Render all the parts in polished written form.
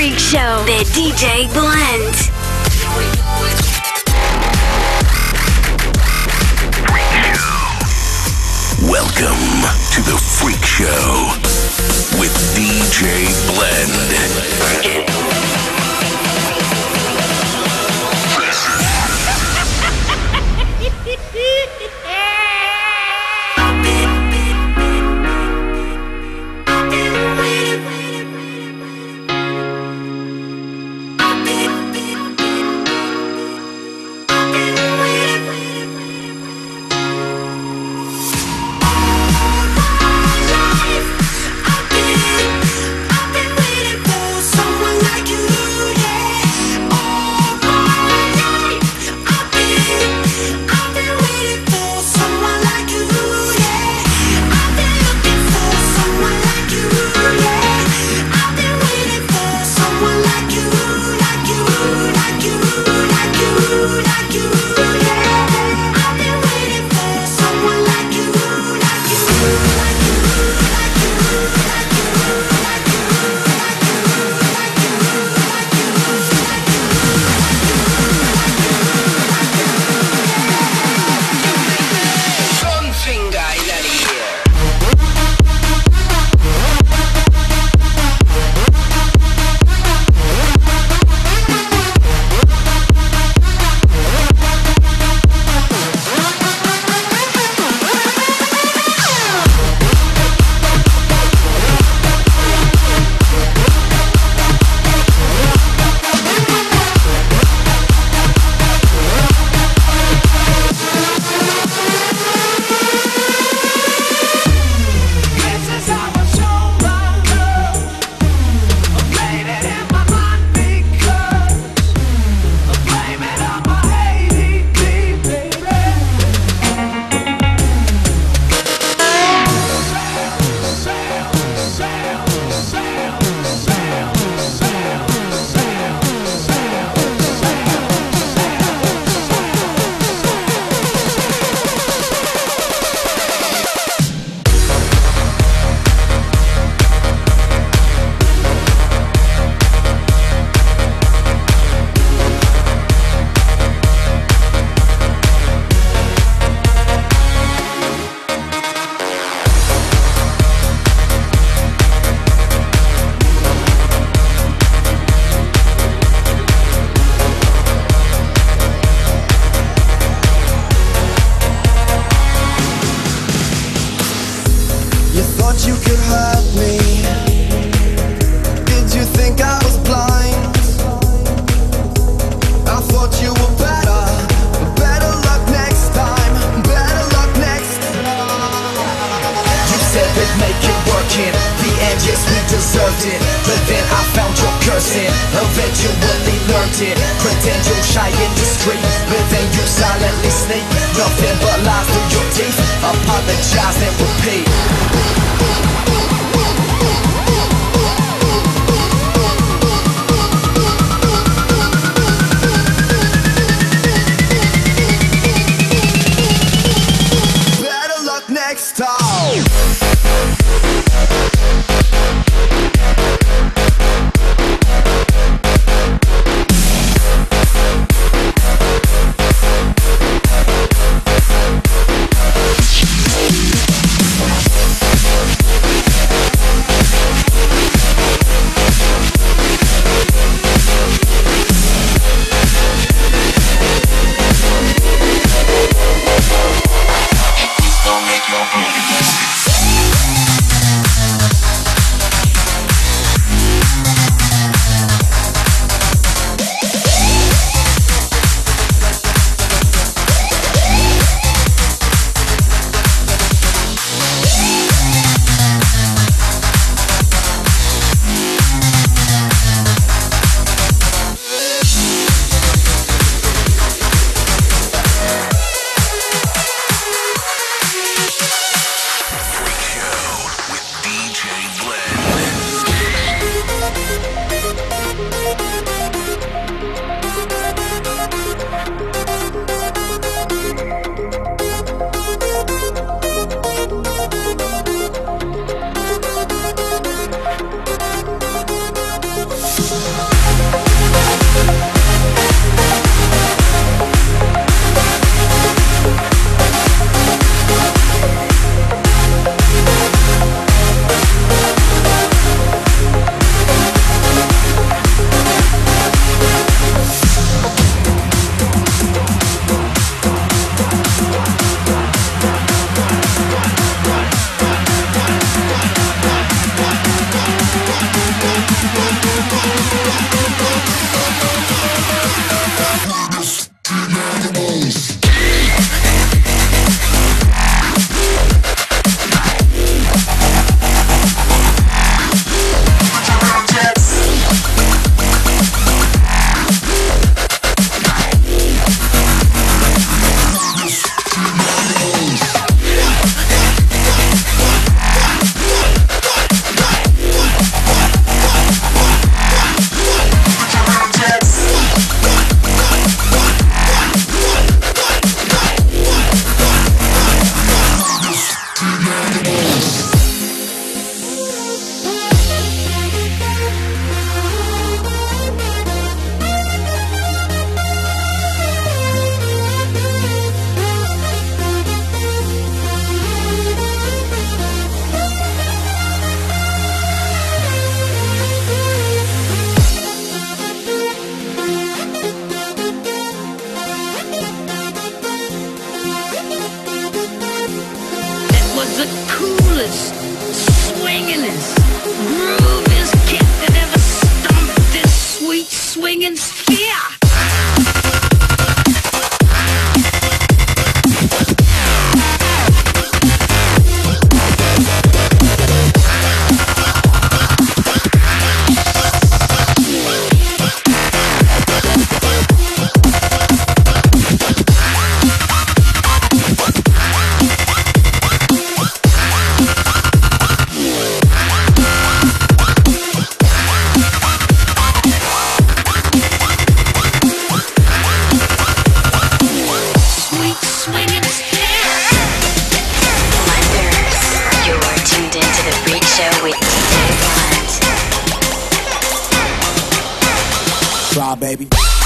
Freak Show, the DJ Blend. Welcome to the Freak Show with DJ Blend. the coolest, swingin'est, grooviest kid that ever stomped this sweet swinging sphere. Baby.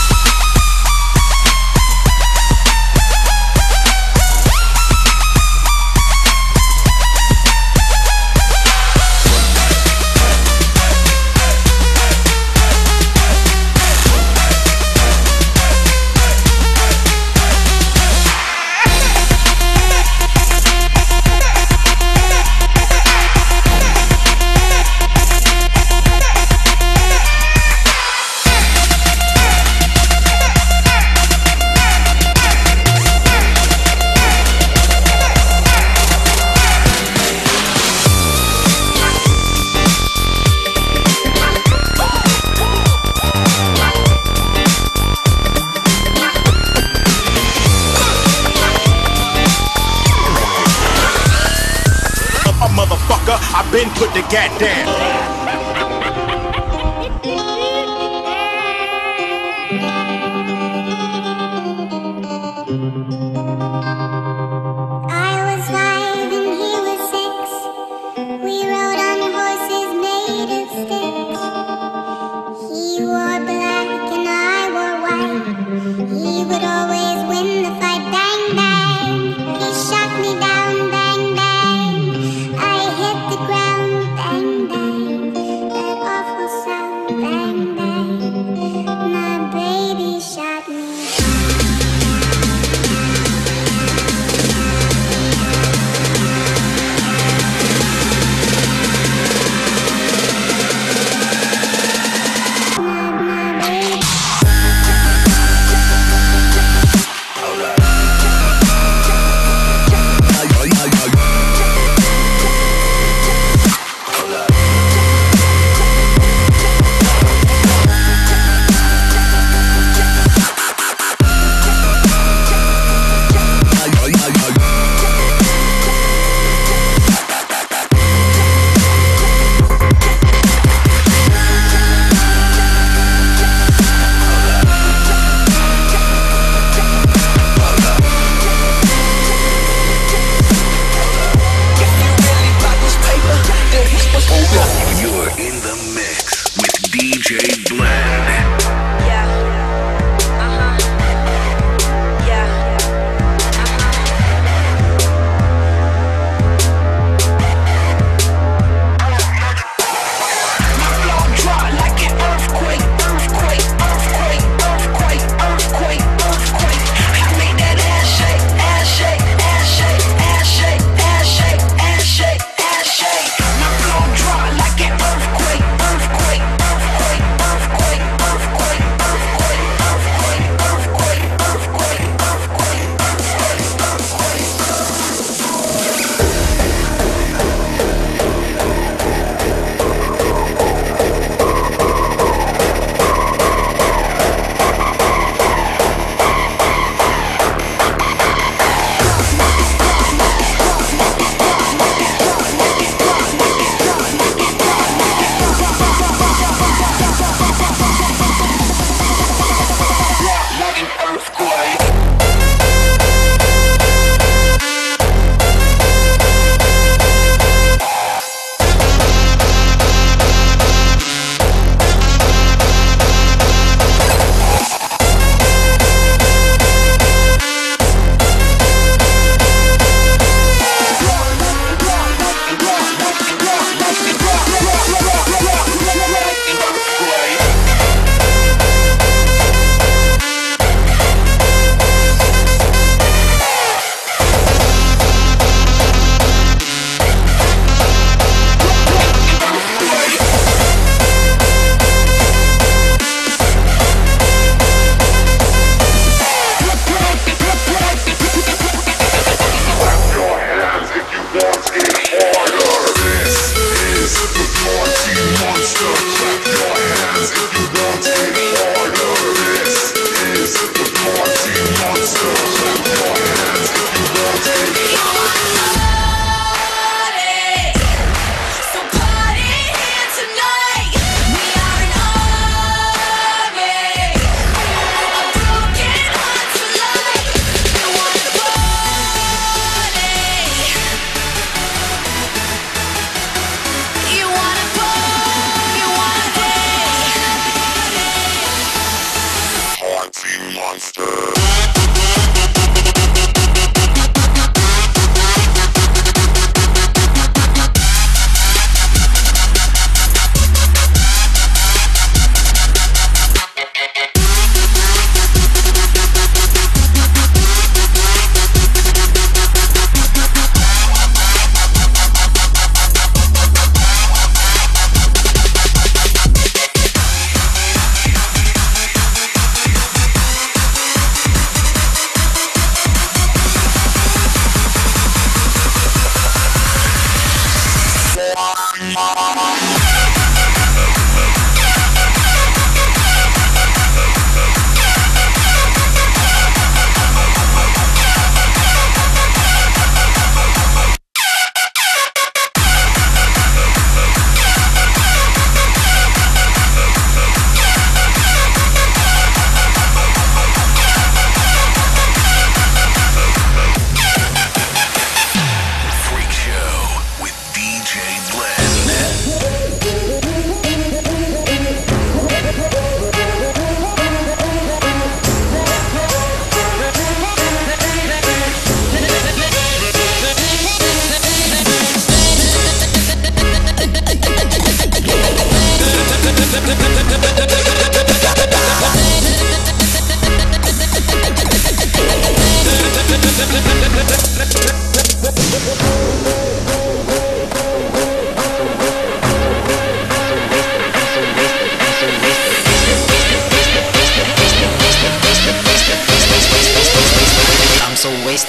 I've been put the goddamn. I was 5 and he was 6. We rode on horses made of sticks. He wore black and I wore white. He would always win the fight. Bang, bang. He shot me down. Bang, bang. I hit the ground. Bang, bang.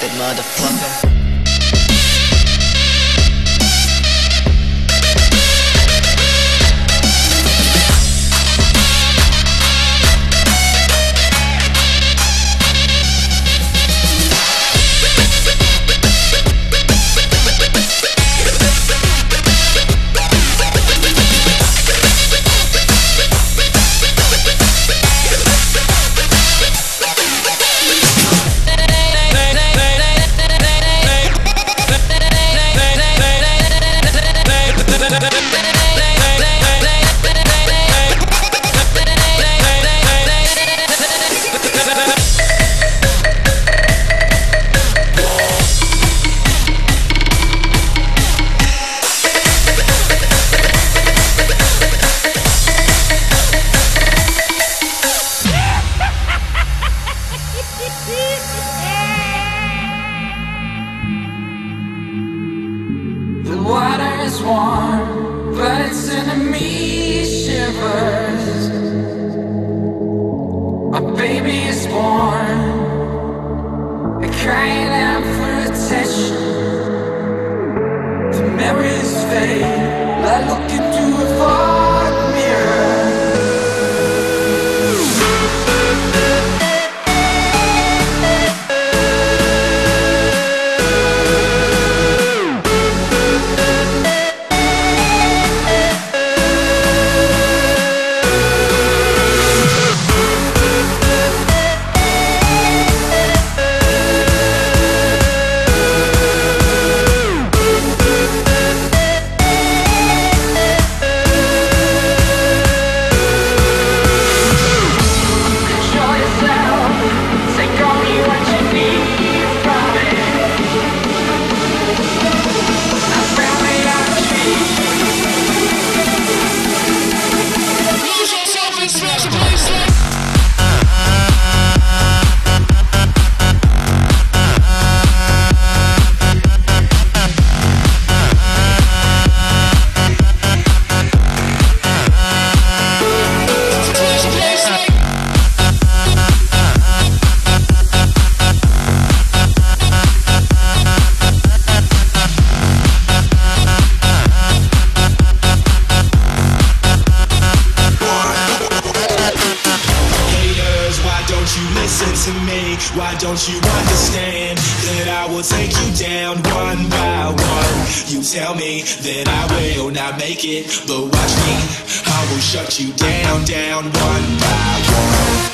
stupid motherfucker. Don't you understand that I will take you down one by one? You tell me that I will not make it, but watch me, I will shut you down, down one by one.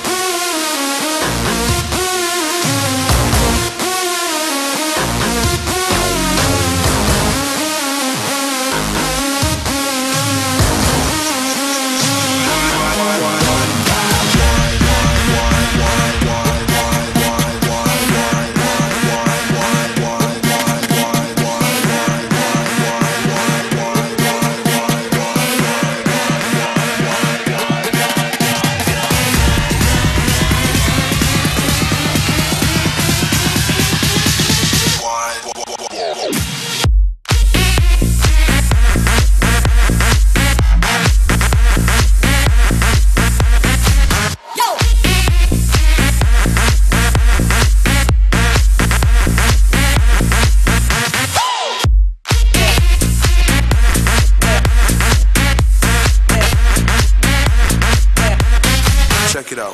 Check it out.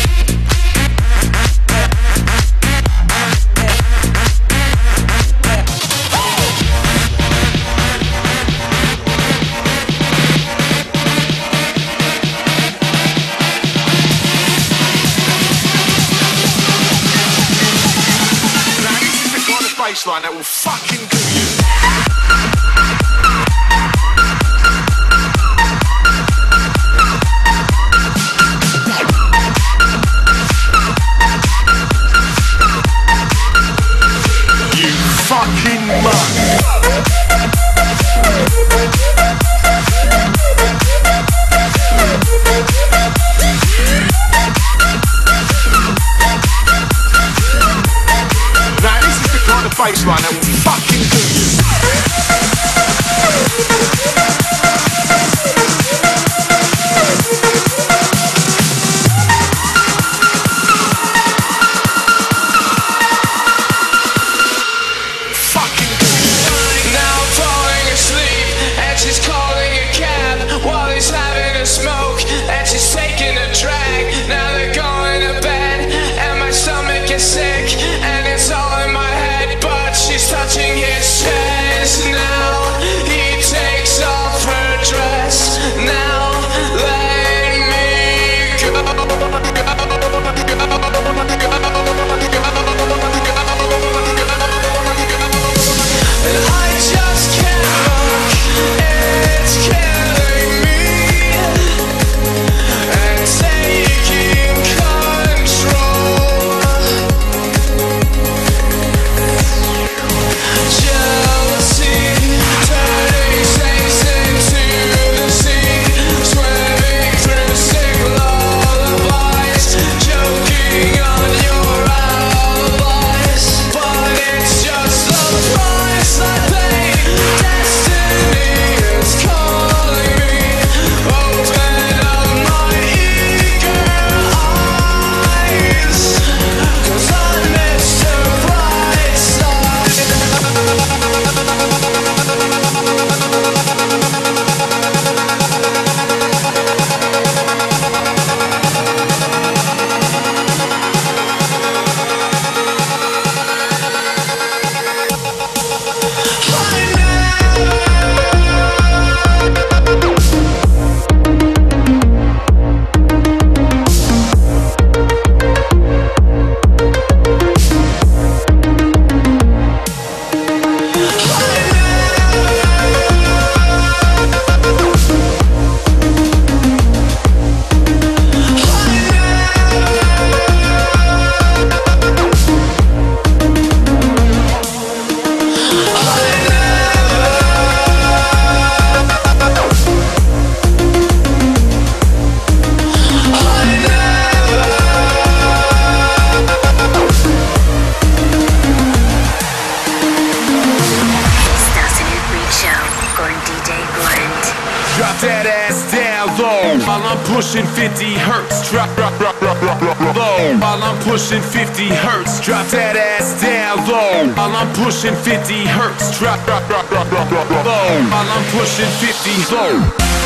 Baseline that will fucking do you. You fucking mug. Baseline that will fucking do you. pushing 50 hertz, drop low. While I'm pushing 50 hertz, drop that ass down low. While I'm pushing 50 hertz, drop low. While I'm pushing 50 low.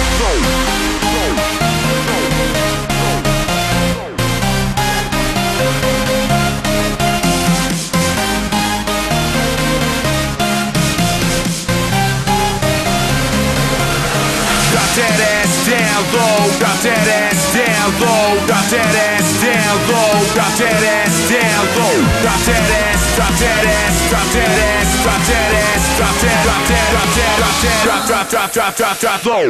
Drop that ass down low, drop that ass down low, drop that ass down low, drop that ass down low, drop that ass, drop that ass, drop that ass, drop that ass, drop that, drop that, drop that, drop that, drop low.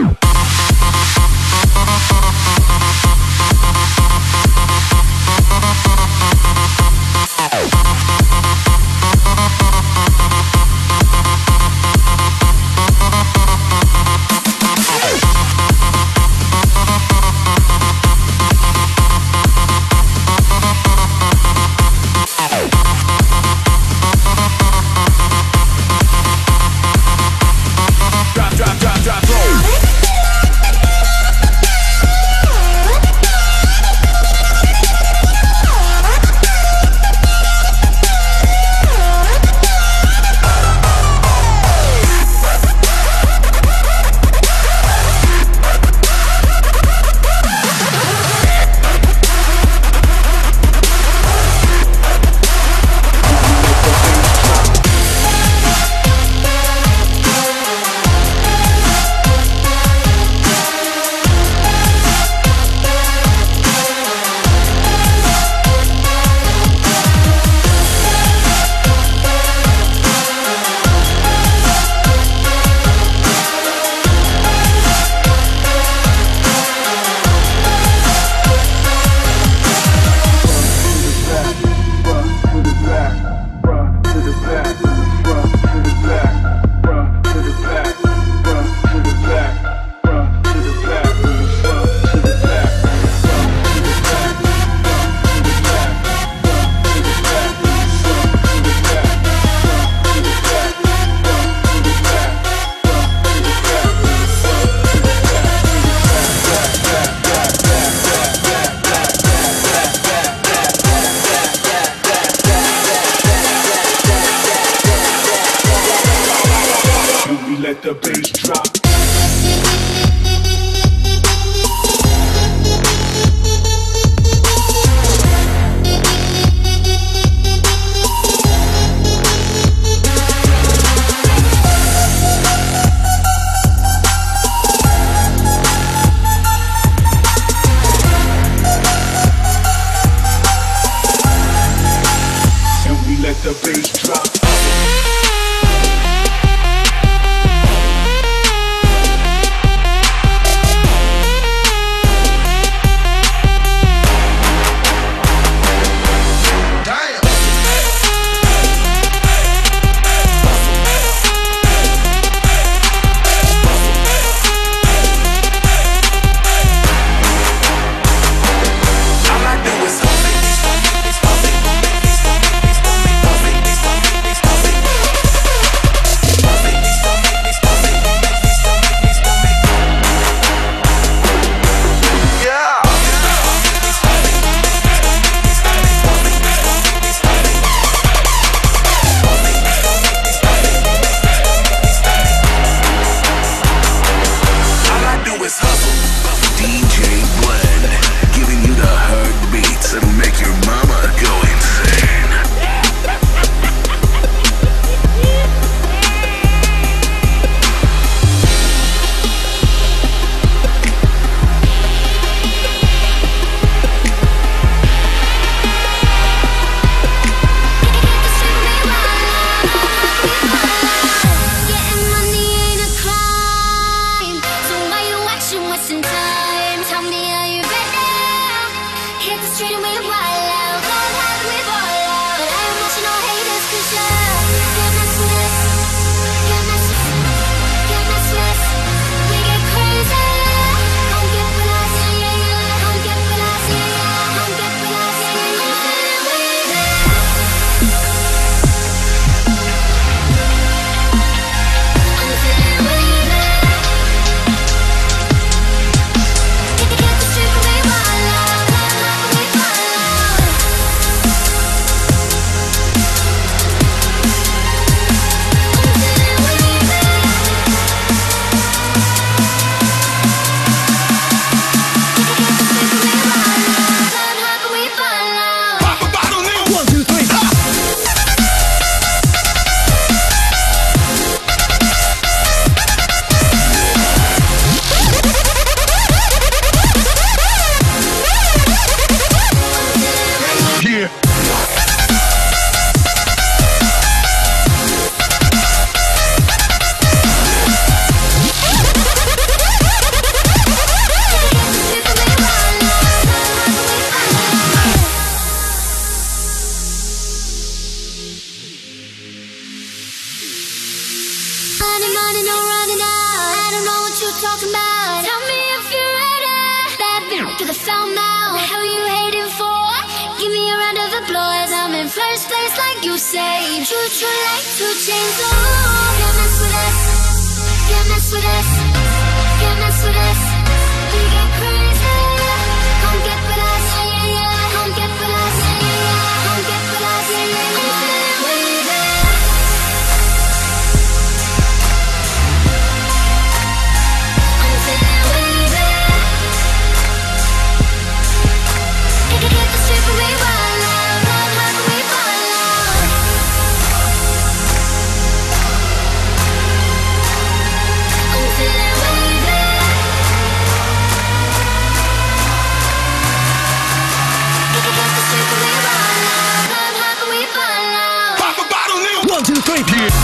Money, money, no running out. I don't know what you're talking about. Tell me if you're ready. Bad bitch to the foul mouth. What hell you hating for? Give me a round of applause. I'm in first place like you say. True, true like 2 Chainz. Oh, can't mess with us. Can't mess with us. Can't mess with us. We get crazy. Come get with us. Yeah, yeah. Come get with us. Yeah, yeah. Come get with us. Yeah, yeah. I'm feeling wavy. I'm feeling wavy. Get the strip and we wild out. Run hard and we fall out. I'm feeling wavy. Get the strip and we wild out. Run hard and we fall out. Pop a bottle, nigga. 1, 2, 3, kid.